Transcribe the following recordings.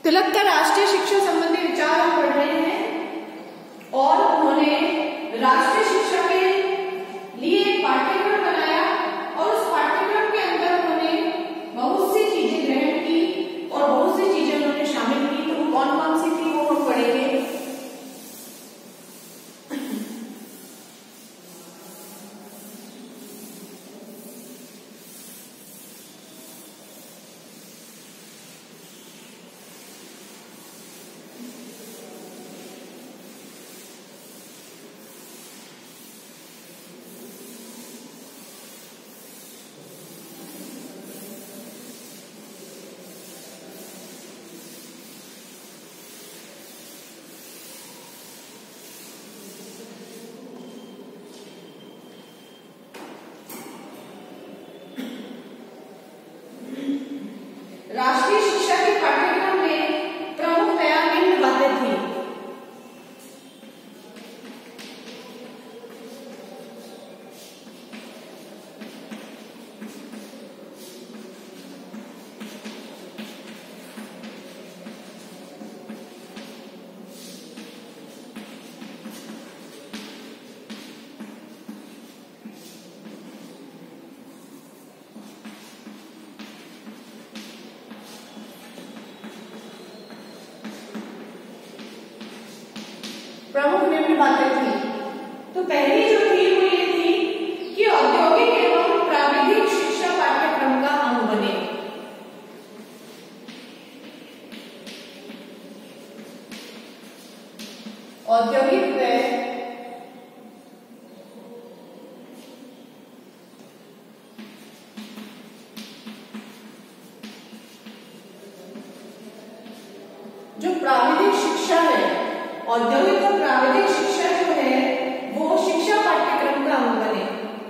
तिलक का राष्ट्रीय शिक्षा संबंधी विचार हम पढ़ रहे हैं और उन्होंने राष्ट्रीय शिक्षा के लिए एक पाठ्यक्रम बनाया और उस पाठ्यक्रम के अंदर उन्होंने बहुत सी चीजें ग्रहण की और बहुत सी चीजें उन्होंने शामिल की। तो वो कौन कौन सी थी वो हम पढ़ेंगे। राष्ट्रीय शिक्षा के पाठ्यक्रम में प्रमुखतया निम्न बातें थी। प्रमुख निम्न बातें थी। तो पहली जो थी वो ये थी कि औद्योगिक एवं प्राविधिक शिक्षा पाठ्यक्रम का अंग बने। औद्योगिक व जो प्राविधिक शिक्षा है, औद्योगिक और प्राविधिक शिक्षा जो है वो शिक्षा पाठ्यक्रम का अंग बने।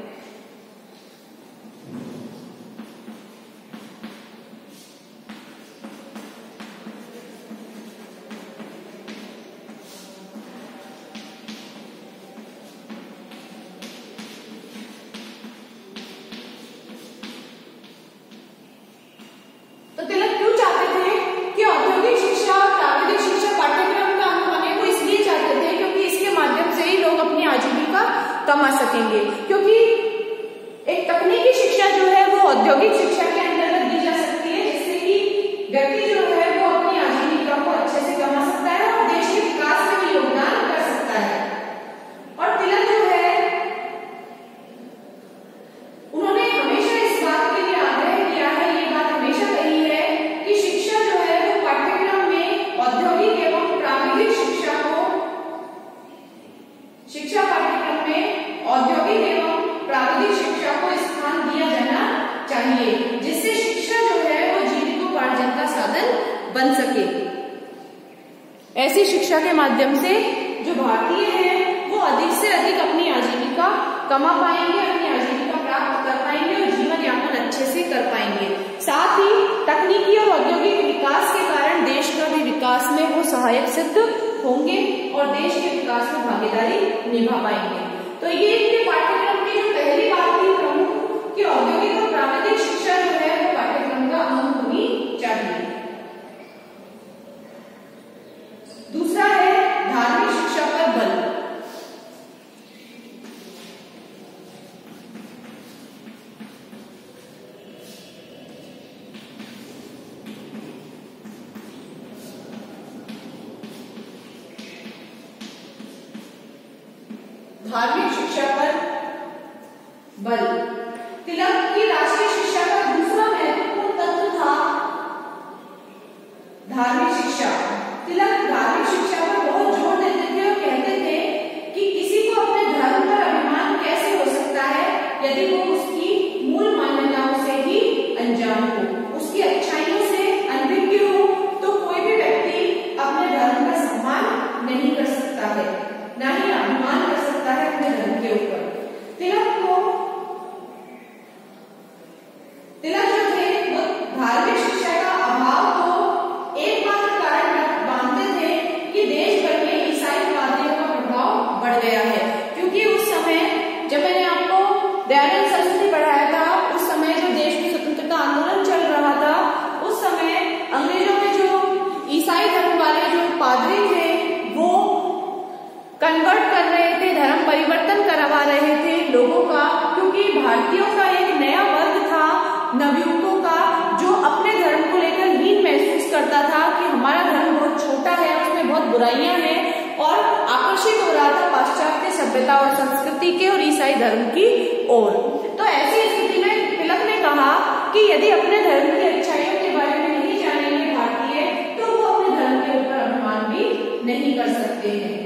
तो तिलक क्यों चाहते थे कि औद्योगिक शिक्षा और प्राविधिक शिक्षा पाठ्यक्रम का अंग बने? वो इसलिए चाहते थे क्योंकि इसके माध्यम से ही लोग अपनी आजीविका कमा सकेंगे। क्योंकि एक तकनीकी शिक्षा जो है वो औद्योगिक शिक्षा के अंतर्गत दी जा सकती है, जिससे कि व्यक्ति जो है वो अपनी आजीविका को अच्छे से कमा सकता है और देश के विकास में भी योगदान कर सकता है। और तिलक जो है उन्होंने हमेशा इस बात के लिए आग्रह किया है, ये बात हमेशा कही है कि शिक्षा जो है वो पाठ्यक्रम में औद्योगिक एवं प्राविधिक शिक्षा को, शिक्षा पाठ्यक्रम में औद्योगिक एवं प्राविधिक शिक्षा को स्थान दिया जाना चाहिए, जिससे शिक्षा जो है वो जीविकोपार्जन का साधन बन सके। ऐसी शिक्षा के माध्यम से जो भारतीय हैं वो अधिक से अधिक अपनी आजीविका कमा पाएंगे, अपनी आजीविका प्राप्त कर पाएंगे और जीवन यापन अच्छे से कर पाएंगे। साथ ही तकनीकी और औद्योगिक विकास के कारण देश का भी विकास में वो सहायक सिद्ध होंगे और देश के विकास में भागीदारी निभा पाएंगे। तो ये इनके पाठ्यक्रम की जो पहली बात थी प्रमुख कि औद्योगिक और प्राविधिक शिक्षा जो है वो पाठ्यक्रम का अंग होनी चाहिए। दूसरा है धार्मिक शिक्षा पर बल। धार्मिक शिक्षा पर बल तिलक की राष्ट्रीय शिक्षा का दूसरा महत्वपूर्ण तत्व था धार्मिक शिक्षा। तिलक धार्मिक शिक्षा पर बहुत जोर देते थे और कहते थे कि किसी को अपने धर्म पर अभिमान कैसे हो सकता है यदि वो उसकी मूल मान्यताओं से ही अनजान हो, उसकी अच्छाइयों से अनभिज्ञ हो। तो कोई भी व्यक्ति अपने धर्म का सम्मान नहीं कर सकता है, ना ही अभिमान कर सकता है अपने धर्म के ऊपर। तिलक को करता था कि हमारा धर्म बहुत छोटा है, उसमें बहुत बुराइयां हैं, और आकर्षित हो रहा था पाश्चात्य सभ्यता और संस्कृति के और ईसाई धर्म की ओर। तो ऐसी स्थिति में तिलक ने कहा कि यदि अपने धर्म की अच्छाइयों के बारे में नहीं जानेंगे भारतीय, तो वो अपने धर्म के ऊपर अभिमान भी नहीं कर सकते हैं।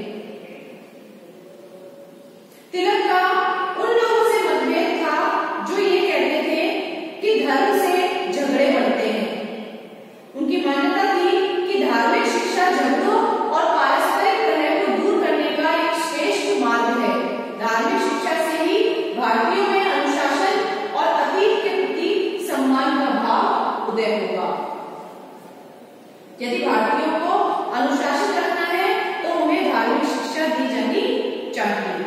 तिलक का उन लोगों से मतभेद था जो ये कहते थे कि धर्म से झगड़े बढ़ते हैं। उनकी मान्यता थी कि धार्मिक शिक्षा झगड़ों और पारस्परिक कलह को दूर करने का एक श्रेष्ठ मार्ग है। धार्मिक शिक्षा से ही भारतीयों में अनुशासन और अतीत के प्रति सम्मान का भाव उदय होगा। यदि भारतीयों को अनुशासित रखना है तो उन्हें धार्मिक शिक्षा दी जानी चाहिए।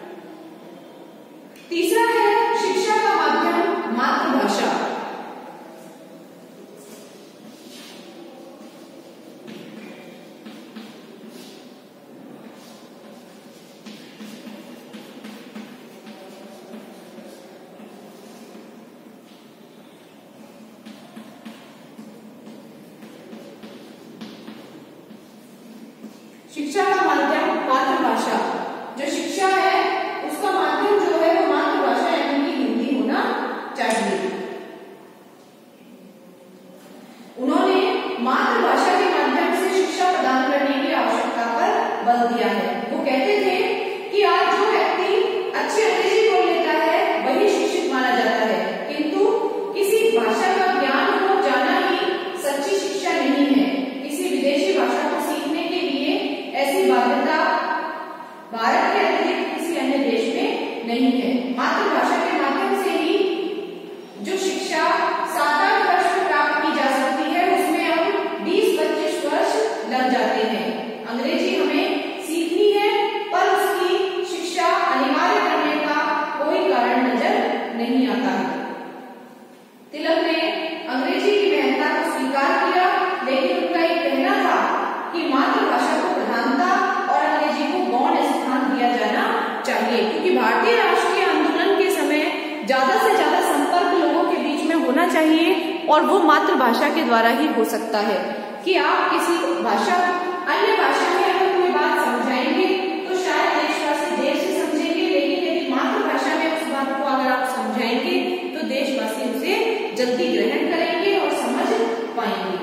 तीसरा है शिक्षा का माध्यम मातृभाषा। शिक्षा का माध्यम मातृभाषा। जो शिक्षा है उसका माध्यम जो है वो मातृभाषा यानी कि हिंदी होना चाहिए। उन्होंने मातृभाषा के माध्यम से शिक्षा प्रदान करने की आवश्यकता पर बल दिया है। वो कहते थे कि आज जो व्यक्ति अच्छी अंग्रेजी बोल लेता है वही शिक्षित माना जाता है, किंतु किसी भाषा का ज्ञान हो जाना ही सच्ची शिक्षा नहीं है। किसी विदेशी भाषा को सीखने के लिए ऐसी बाध्यता भारत के अतिरिक्त किसी अन्य देश में नहीं है। मातृभाषा के माध्यम से ही जो शिक्षा 7-8 वर्ष में प्राप्त की जा सकती है उसमें अब 20-25 वर्ष लग जाते हैं। अंग्रेजी हमें सीखनी है पर उसकी शिक्षा अनिवार्य करने का कोई कारण नजर नहीं आता है। तिलक ने अंग्रेजी की महत्ता को स्वीकार किया, लेकिन उनका एक कहना था कि मातृभाषा को प्रधानता और अंग्रेजी को गौण स्थान दिया जाना चाहिए, क्योंकि भारतीय राष्ट्रीय आंदोलन के समय ज्यादा से ज्यादा संपर्क लोगों के बीच में होना चाहिए और वो मातृभाषा के द्वारा ही हो सकता है। कि आप किसी भाषा अन्य भाषा में अगर कोई बात समझाएंगे तो शायद देशवासी देर से समझेंगे, लेकिन यदि मातृभाषा में उस बात को अगर आप समझाएंगे तो देशवासी उसे जल्दी ग्रहण करेंगे और समझ पाएंगे।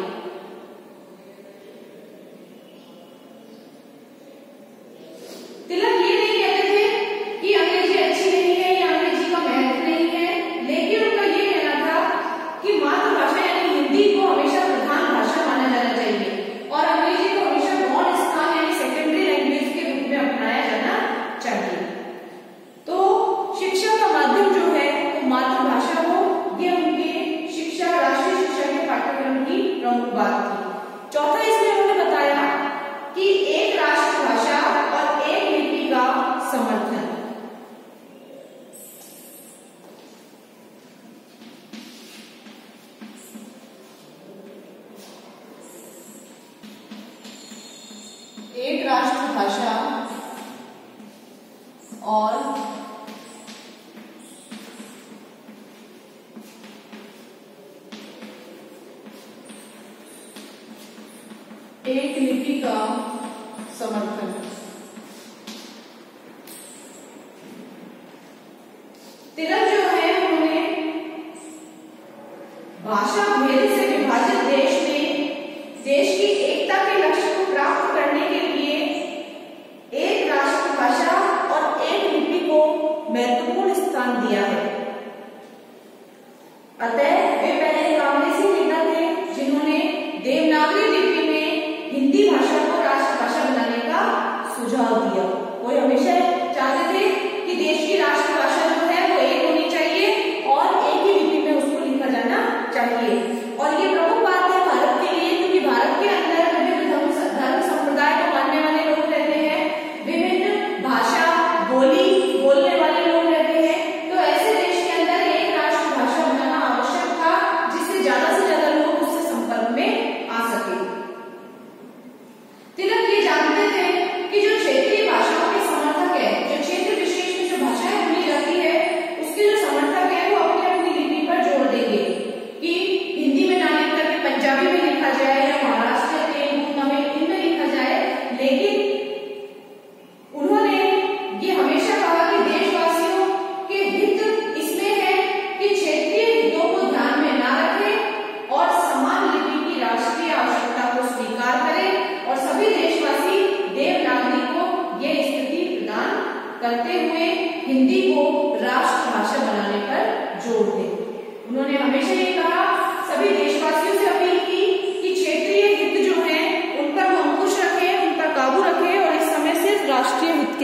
तिलक ये नहीं कहते थे कि अंग्रेजी अच्छी नहीं है या अंग्रेजी का महत्व नहीं है, लेकिन उनका ये कहना था कि मातृभाषा यानी हिंदी को हमेशा प्रधान भाषा माना जाना चाहिए और अंग्रेजी को हमेशा गौण स्थान यानी सेकेंडरी लैंग्वेज के रूप में अपनाया जाना चाहिए। तो शिक्षा का माध्यम जो है वो मातृभाषा हो, ये उनके शिक्षा राष्ट्रीय शिक्षा के पाठ्यक्रम की प्रमुख बात थी। चौथा इसमें उन्होंने बताया कि एक राष्ट्रभाषा और एक लिपि का समर्थन। एक राष्ट्रभाषा और एक लिपि का समर्थन। तिलक जो है उन्होंने भाषा भेद से विभाजित देश में देश की एकता के लक्ष्य को प्राप्त करने के लिए एक राष्ट्रभाषा और एक लिपि को महत्वपूर्ण स्थान दिया है। अतः वे पहले कांग्रेसी नेता थे जिन्होंने देवनागरी लिपि में हिंदी भाषा को राष्ट्रभाषा बनाने का सुझाव दिया। वो हमेशा चाहते थे कि देश की राष्ट्रभाषा जो है वो एक होनी चाहिए और एक ही लिपि में उसको लिखा जाना चाहिए। और ये प्रमुख बात है भारत के लिए, क्योंकि भारत के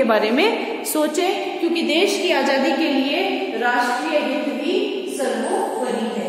बारे में सोचें, क्योंकि देश की आजादी के लिए राष्ट्रीय हित भी सर्वोपरि है।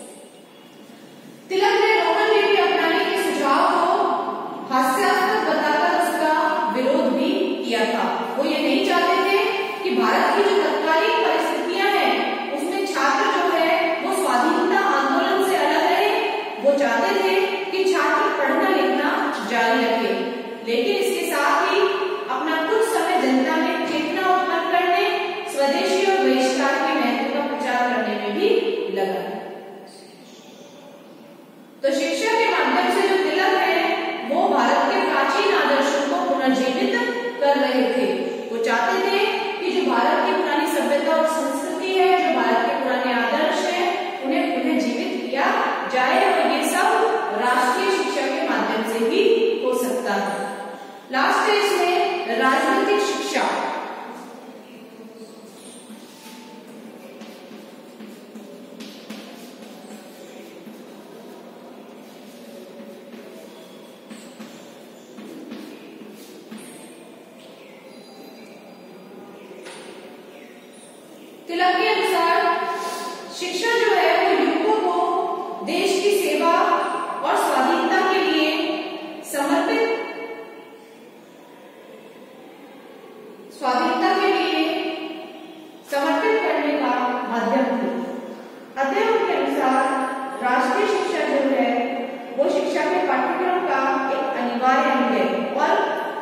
तिलक ने रोमन नीति अपनाने के सुझाव को हास्यास्पद बताकर उसका विरोध भी किया था। वो ये नहीं चाहते थे कि भारत की जो तत्कालीन परिस्थितियां हैं उसमें छात्र जो है वो स्वाधीनता आंदोलन से अलग रहे। वो चाहते थे कि छात्र पढ़ना लिखना जारी रखे, लेकिन इसके साथ ही अपना कुछ समय जनता में चेतना उत्पन्न करने, स्वदेशी और बहिष्कार के महत्व का प्रचार करने में भी लगा। तो शिक्षा के माध्यम से जो तिलक है वो भारत के प्राचीन आदर्शों को पुनर्जीवित कर रहे थे। वो चाहते थे कि जो भारत की पुरानी सभ्यता और संस्कृति है, जो भारत के पुराने आदर्श है, उन्हें पुनः जीवित किया जाए, और ये सब राष्ट्रीय शिक्षा के माध्यम से ही हो सकता है। लास्ट है इसमें राजनीतिक शिक्षा। तिलक के अनुसार शिक्षा जो है वो युवकों को देश की सेवा और स्वाधीनता के लिए समर्पित करने का माध्यम थी। अध्ययन के अनुसार राष्ट्रीय शिक्षा जो है वो शिक्षा के पाठ्यक्रम का एक अनिवार्य अंग है, और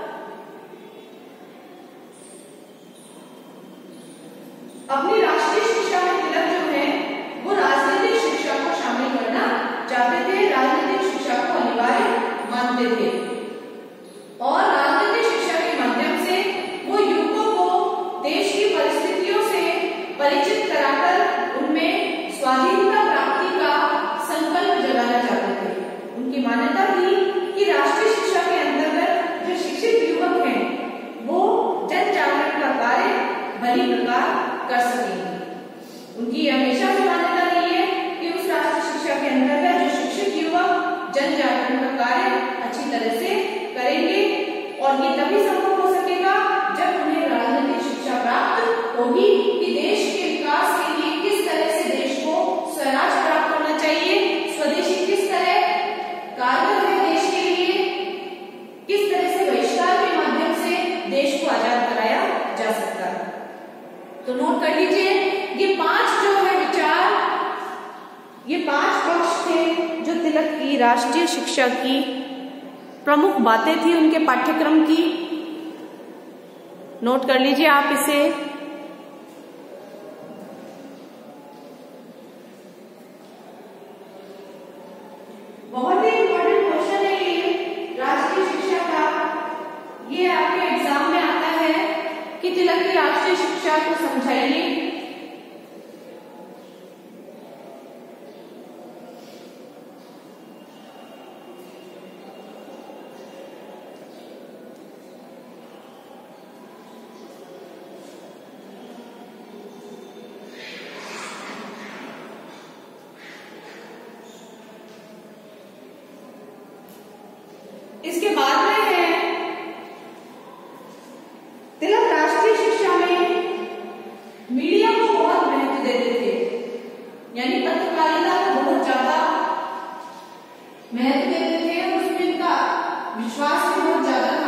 अपनी राष्ट्रीय शिक्षा में तिलक जो है वो राजनीतिक शिक्षा को शामिल करना चाहते थे, राजनीतिक शिक्षा को अनिवार्य मानते थे, और राजनीतिक शिक्षा के माध्यम से वो युवकों को देश की परिस्थितियों से परिचित कराकर उनमें स्वाधीनता प्राप्ति का संकल्प जगाना चाहते थे। उनकी मान्यता थी कि राष्ट्रीय शिक्षा के अंतर्गत जो शिक्षित युवक हैं वो जन जागरण का कार्य भली प्रकार कर सकेंगे। उनकी हमेशा से मान्यता रही है कि उस राष्ट्रीय शिक्षा के अंतर्गत जो शिक्षित युवक जन जागरण का कार्य अच्छी तरह से करेंगे, और ये तभी संभव हो सकेगा जब उन्हें राजनीतिक शिक्षा प्राप्त होगी कि देश के विकास के लिए किस तरह से देश को स्वराज प्राप्त करना चाहिए, स्वदेशी किस तरह कारगर है देश के लिए, किस तरह से बहिष्कार के माध्यम से देश को आजाद कराया जा सकता है। तो नोट कर लीजिए, ये 5 जो है विचार, ये 5 पक्ष थे जो तिलक की राष्ट्रीय शिक्षा की प्रमुख बातें थी उनके पाठ्यक्रम की। नोट कर लीजिए आप इसे। बहुत ही इंपॉर्टेंट क्वेश्चन है ये राष्ट्रीय शिक्षा का। ये आपके एग्जाम में आता है कि तिलक की राष्ट्रीय शिक्षा को समझाइए। इसके बाद में है तिलक राष्ट्रीय शिक्षा में मीडिया को बहुत महत्व देते थे, यानी पत्रकारिता को बहुत ज्यादा महत्व देते थे, उसमें इनका विश्वास भी बहुत ज्यादा था।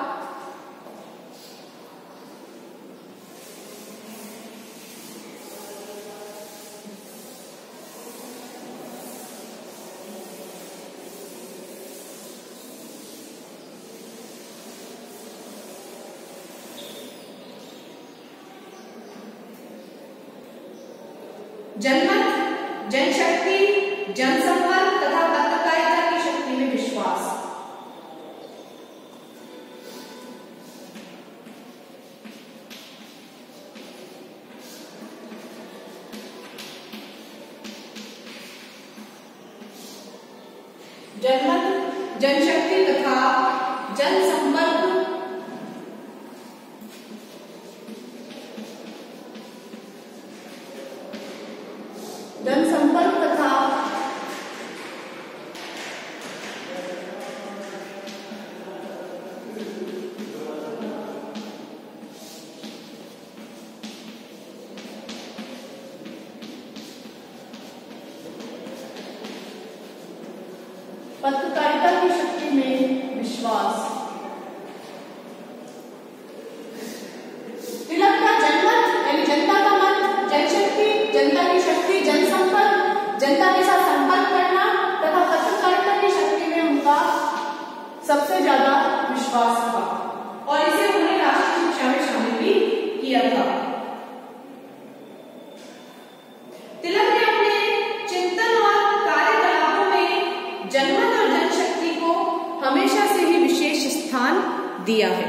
जनमत, जनशक्ति, जनसंपर्क तथा पत्रकारिता की शक्ति में विश्वास। जनमत, जनशक्ति तथा जनसंपर्क तथा पत्रकारिता की शक्ति में विश्वास। तिलक का जनमत यानी जनता का मत, जनशक्ति, जनता की शक्ति, जनसंपर्क, जनता के साथ संपर्क करना तथा पत्रकारिता की शक्ति में उनका सबसे ज्यादा विश्वास था और इसे उन्होंने राष्ट्रीय शिक्षा में शामिल भी किया था। तिलक ने अपने चिंतन और कार्यकलापों में जनमत और जनशक्ति को हमेशा से ही विशेष स्थान दिया है।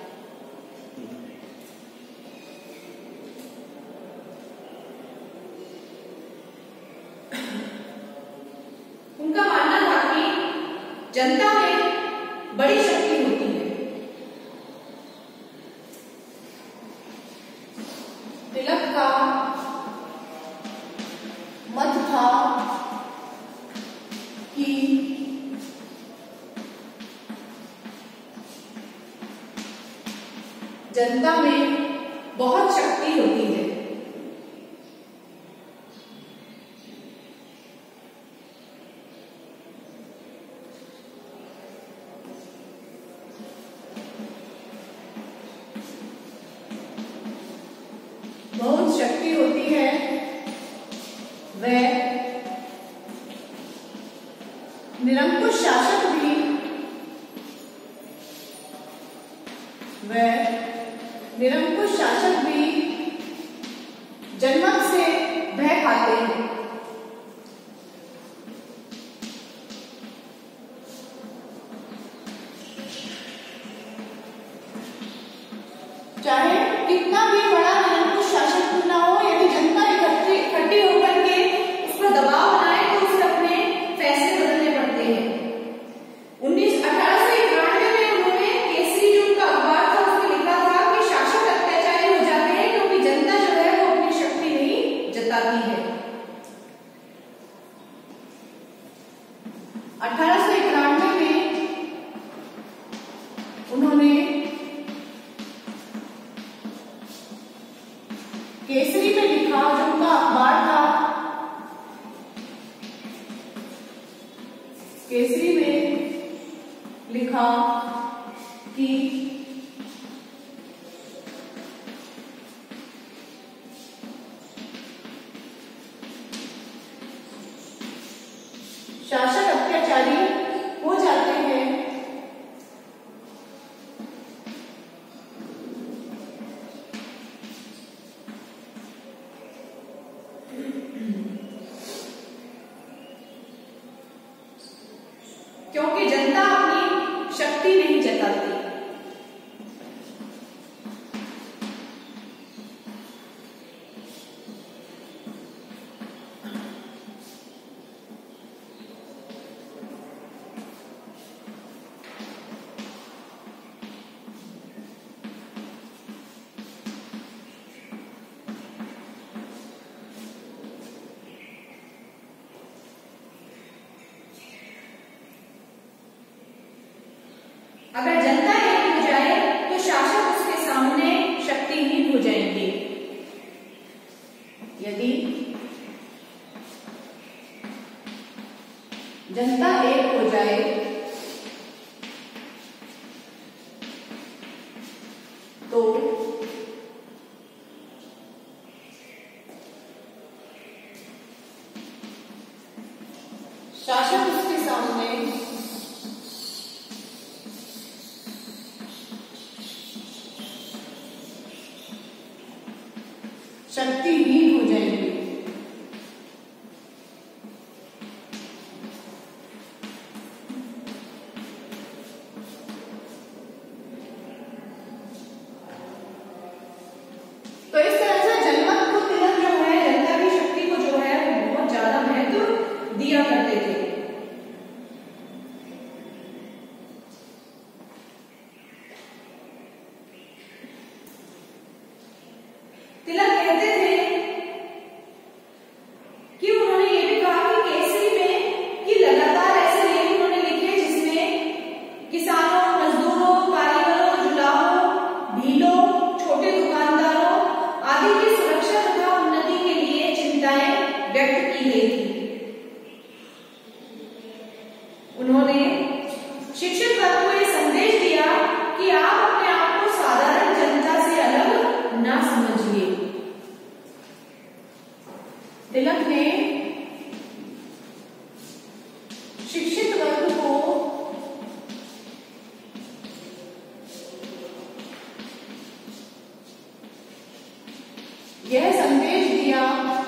उनका मानना था कि जनता में बड़ी शक्ति होती है। तिलक का मत था कि जनता में बहुत शक्ति होती है। बहुत शक्ति होती है, वह निरंकुश शासक भी, निरंकुश शासक भी जनमत से भय खाते हैं। चाहे कितना भी बड़ा निरंकुश शासक क्यों ना हो, यदि जनता इकट्ठी होकर के उस पर दबाव बनाए तो उसे अपने फैसले बदलने पड़ते हैं। 1891 में उन्होंने केसरी जो उनका अखबार था उसमें लिखा था कि शासक अत्याचारी हो जाते हैं क्योंकि जनता जो है वो अपनी शक्ति नहीं जताती है। 1891 में उन्होंने केसरी में लिखा, जो उनका अखबार था, केसरी में लिखा कि शासक अत्याचारी हो जाते हैं क्योंकि जनता अपनी शक्ति नहीं जताती। अगर जनता एक हो जाए तो शासक उसके सामने शक्तिहीन हो जाएंगे। यदि जनता एक हो जाए तो शासक उसके सामने शक्तिहीन हो जाएंगे। उन्होंने शिक्षित वर्ग को यह संदेश दिया कि आप अपने आप को साधारण जनता से अलग ना समझिए। तिलक ने शिक्षित वर्ग को यह संदेश दिया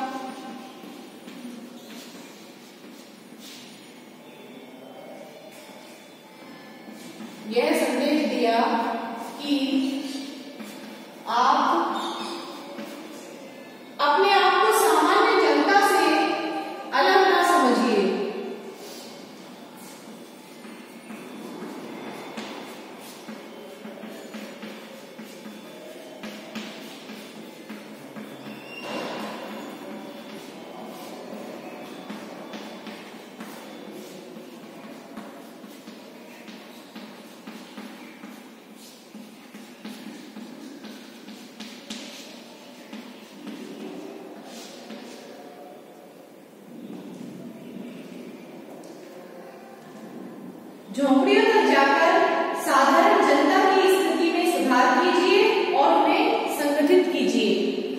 कि आप अपने आप को सामान्य जनता से अलग ना समझिए। झोंपड़ियों तक जाकर साधारण जनता की स्थिति में सुधार कीजिए और उन्हें संगठित कीजिए।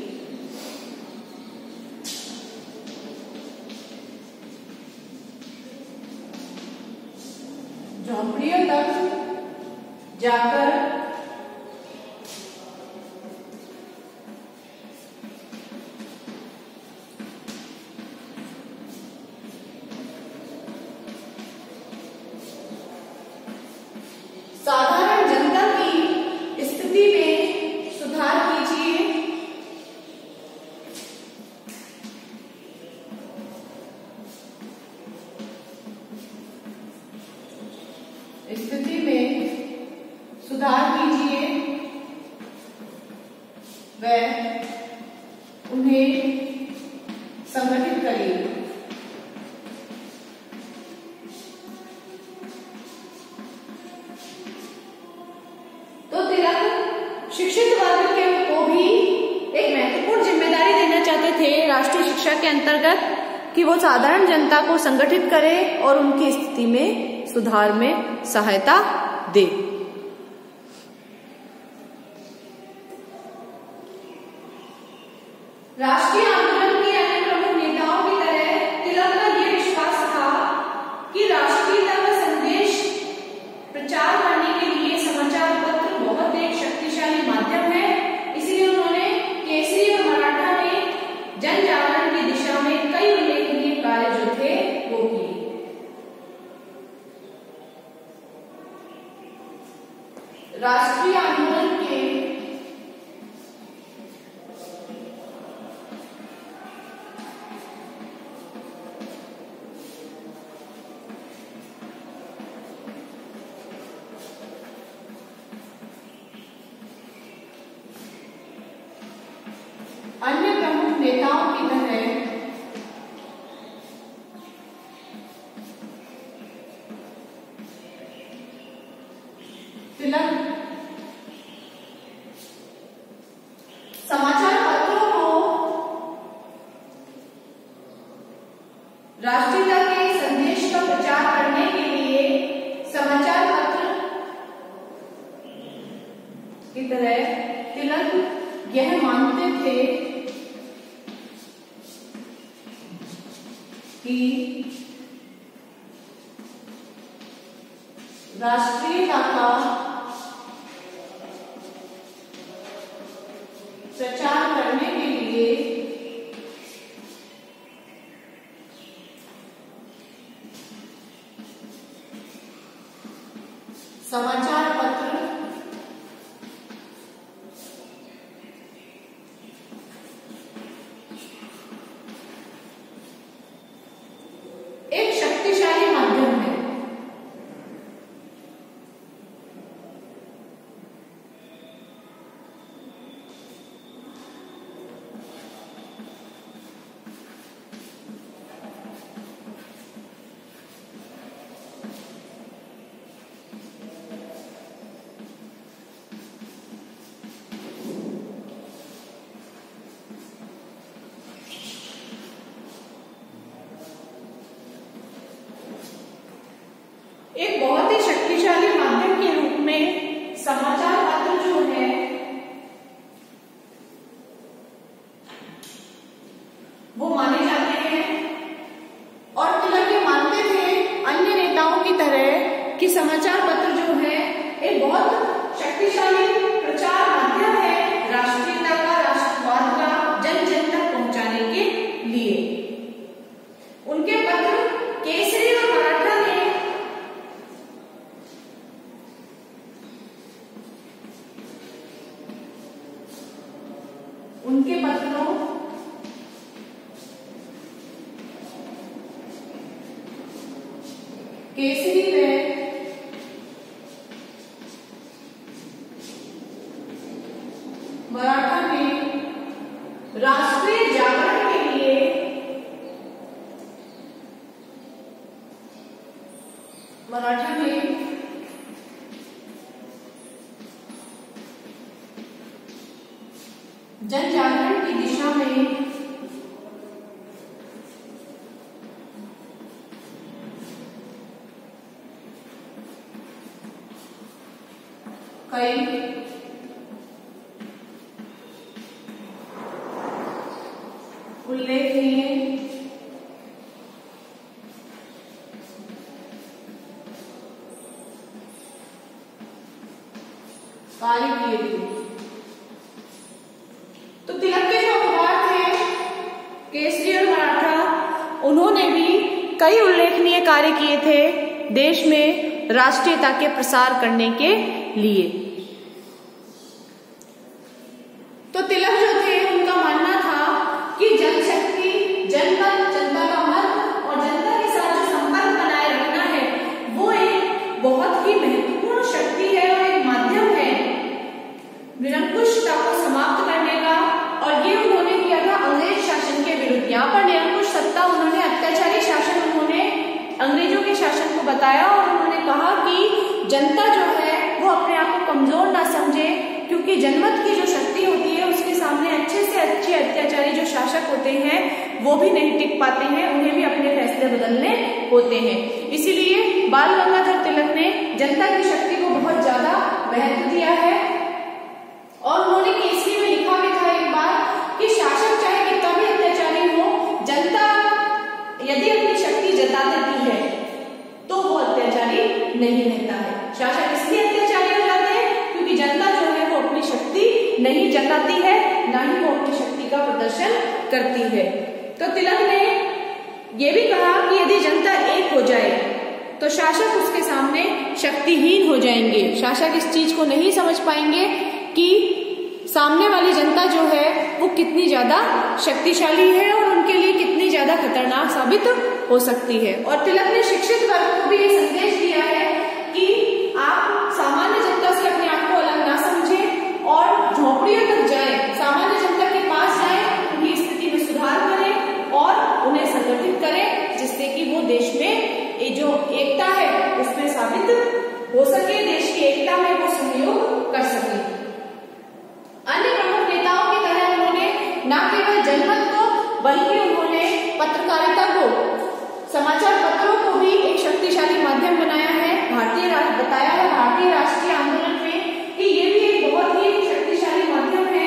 झोंपड़ियों तक जाकर साधारण जनता की स्थिति में सुधार कीजिए। स्थिति में सुधार कीजिए व उन्हें संगठित करिए। शिक्षित वर्ग को भी एक महत्वपूर्ण जिम्मेदारी देना चाहते थे राष्ट्रीय शिक्षा के अंतर्गत कि वो साधारण जनता को संगठित करे और उनकी स्थिति में सुधार में सहायता दे। राष्ट्रीय आंदोलन के अन्य प्रमुख नेताओं की तरह तिलक का यह विश्वास था कि राष्ट्रीयता का संदेश प्रचार करने के लिए समाचार पत्र बहुत एक शक्तिशाली माध्यम है। इसलिए उन्होंने केसरी और मराठा में जन जागरण की दिशा में कई उल्लेखनीय कार्य जो थे वो किए। राष्ट्रीय आंदोलन के अन्य प्रमुख नेताओं की तरह तिलक समाचार पत्रों को राष्ट्रीयता के संदेश का प्रचार करने के लिए समाचार पत्र की तरह तिलक यह मानते थे कि राष्ट्रीयता का प्रचार करने के लिए समाचार पत्र एक शक्तिशाली माध्यम है। समाचार पत्र जो है वो माने जाते हैं। और तिलक ये मानते थे अन्य नेताओं की तरह कि समाचार पत्र जो है एक बहुत शक्तिशाली प्रचार माध्यम है राष्ट्रीयता का, राष्ट्रवाद का जन जन तक पहुंचाने के लिए। उनके पत्र केसरी और मराठा ने उनके पत्रों केसरी में मराठा में राष्ट्रीय जागरण के लिए मराठा में जन जागरण की दिशा में कई उल्लेखनीय कार्य किए थे। तो तिलक के जो अखबार थे केसरी और मराठा, उन्होंने भी कई उल्लेखनीय कार्य किए थे देश में राष्ट्रीयता के प्रसार करने के लिए। तो तिलक जो थे उनका मानना था कि जनशक्ति, जनमत, जनता का मत और जनता के साथ जो संपर्क बनाए रखना है वो एक बहुत ही महत्वपूर्ण शक्ति है और एक माध्यम है निरंकुशता को समाप्त करने का। और ये उन्होंने किया था अंग्रेज शासन के विरुद्ध। यहाँ पर निरंकुश सत्ता उन्होंने अत्याचारी शासन उन्होंने अंग्रेजों के शासन को बताया और उन्होंने कहा कि जनता जो है वो अपने आप को कमजोर ना समझे, क्योंकि जनमत की जो शक्ति होती है उसके सामने अच्छे से अच्छे अत्याचारी जो शासक होते हैं वो भी नहीं टिक पाते हैं, उन्हें भी अपने फैसले बदलने होते हैं। इसीलिए बाल गंगाधर तिलक ने जनता की शक्ति को बहुत ज्यादा महत्व दिया है। और उन्होंने केसरी में लिखा भी था एक बार कि शासक चाहे कितना भी अत्याचारी हो, जनता यदि अपनी शक्ति जता देती है तो वो अत्याचारी नहीं रहता है। शासक इसलिए अत्याचारी हो जाते हैं क्योंकि जनता जो है वो अपनी शक्ति नहीं जताती है, ना ही वो अपनी शक्ति का प्रदर्शन करती है। तो तिलक ने ये भी कहा कि यदि जनता एक हो जाए तो शासक उसके सामने शक्तिहीन हो जाएंगे। शासक इस चीज को नहीं समझ पाएंगे कि सामने वाली जनता जो है वो कितनी ज्यादा शक्तिशाली है और उनके लिए कितनी ज्यादा खतरनाक साबित हो सकती है। और तिलक ने शिक्षित वर्ग को भी ये संदेश दिया है कि आप सामान्य जनता से अपने आप को अलग ना समझें और झोपड़ियों तक जाएं, सामान्य जनता के पास जाएं, उनकी स्थिति में सुधार करें और उन्हें संगठित करें, जिससे कि वो देश में ये जो एकता है उसमें साबित हो सके, देश की एकता में वो सहयोग कर सके। अन्य प्रमुख नेताओं की तरह उन्होंने न केवल जनमत को बल्कि उन्होंने पत्रकारिता को, समाचार पत्रों को भी एक शक्तिशाली माध्यम बनाया है। बताया है भारतीय राष्ट्रीय आंदोलन में कि ये भी एक बहुत ही शक्तिशाली माध्यम है।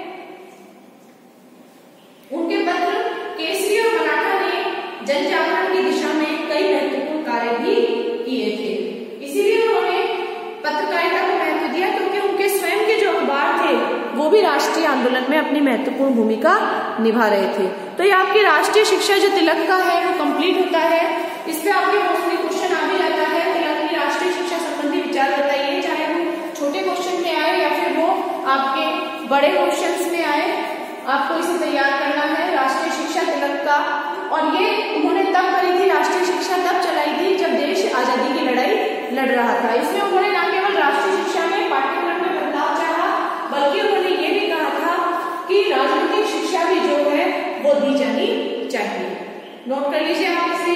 उनके पत्र केसरी और मराठा ने जन जागरण की दिशा में कई महत्वपूर्ण कार्य भी किए थे। इसीलिए उन्होंने पत्रकारिता को महत्व दिया क्योंकि उनके स्वयं के जो अखबार थे वो भी राष्ट्रीय आंदोलन में अपनी महत्वपूर्ण भूमिका निभा रहे थे। तो ये आपकी राष्ट्रीय शिक्षा जो तिलक का है वो कंप्लीट होता है। इस पे आपके मोस्टली क्वेश्चन आ भी जाता है, तिलक की राष्ट्रीय शिक्षा संबंधी विचार बताइए, चाहे वो छोटे क्वेश्चन में आए या फिर वो आपके बड़े क्वेश्चन में आए, आपको इसे तैयार करना है। राष्ट्रीय शिक्षा तिलक का, और ये उन्होंने तब करी थी, राष्ट्रीय शिक्षा तब चलाई थी जब देश आजादी की लड़ाई लड़ रहा था। इसमें उन्होंने न केवल राष्ट्रीय शिक्षा में पाठ्यक्रम में बदलाव चाहा बल्कि उन्होंने ये भी कहा था कि राजनीतिक शिक्षा भी जो है वो दी जानी चाहिए। नोट कर लीजिए आप इसे।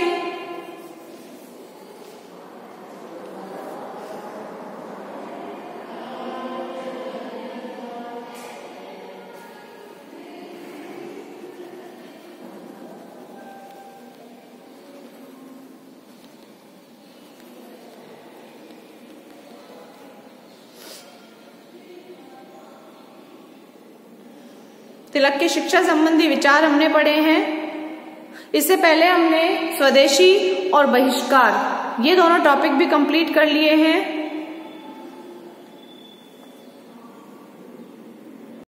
तिलक के शिक्षा संबंधी विचार हमने पढ़े हैं। इससे पहले हमने स्वदेशी और बहिष्कार ये दोनों टॉपिक भी कंप्लीट कर लिए हैं।